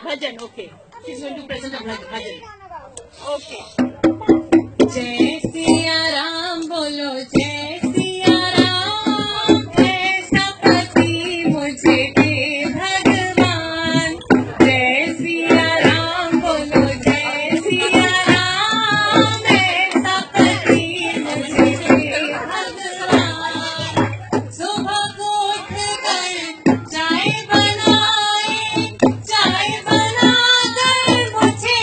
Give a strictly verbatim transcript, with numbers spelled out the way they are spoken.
Bhajan. Okay. She's going to present a bhajan. Okay. जय सिया राम बोलो जय सिया राम, ऐसा पति मुझे दे भगवान. जय सिया राम बोलो जय सिया राम, ऐसा पति मुझे दे भगवान. सुबह को उठकर चाय बनाए, चाय बनाकर मुझे